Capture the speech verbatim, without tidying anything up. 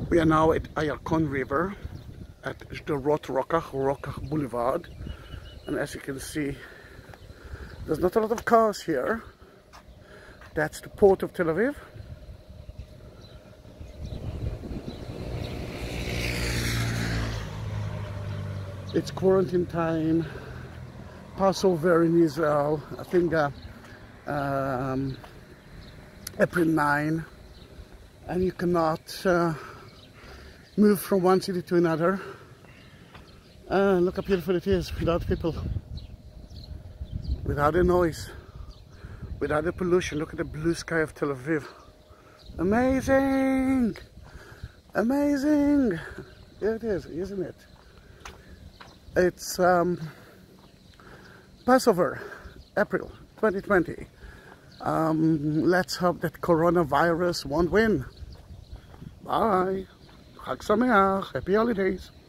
We are now at Ayarkon River at Sderot Rokach, Rokach Boulevard, and as you can see, there's not a lot of cars here. That's the port of Tel Aviv. It's quarantine time, Passover in Israel, I think uh, um, April ninth, and you cannot uh, move from one city to another. Uh, look how beautiful it is without people, without the noise, without the pollution. Look at the blue sky of Tel Aviv. Amazing! Amazing! Here it is, isn't it? It's um, Passover, April twenty twenty. Um, let's hope that coronavirus won't win. Bye. Chag Sameach. Happy holidays.